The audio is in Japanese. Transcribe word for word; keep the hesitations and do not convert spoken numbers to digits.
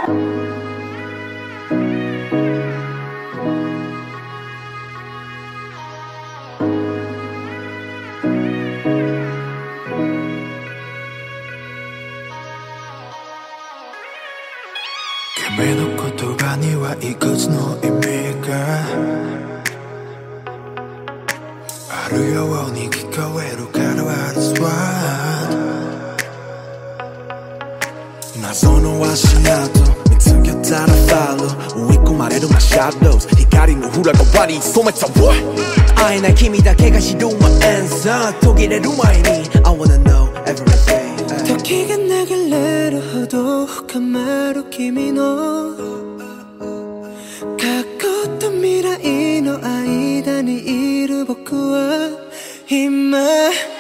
君の言葉にはいくつの意味があるように聞こえるから That's why 謎の足跡見つけたらファロー追い込まれるマシャドウ光の裏側に染めた What 会えない君だけが知る My answer 途切れる前に I wanna know everything 時が流れるほど深まる君の過去と未来の間にいる僕は今